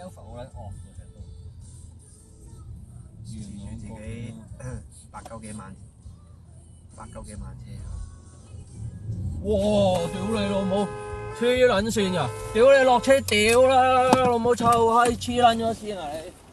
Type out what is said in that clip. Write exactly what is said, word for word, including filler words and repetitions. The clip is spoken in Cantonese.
Alpha 好撚惡嘅成都， 住住自己八九幾萬，八九幾萬車。 哇！屌你老母，黐撚線㗎！屌你落車屌啦，老母臭閪黐撚咗線啊你！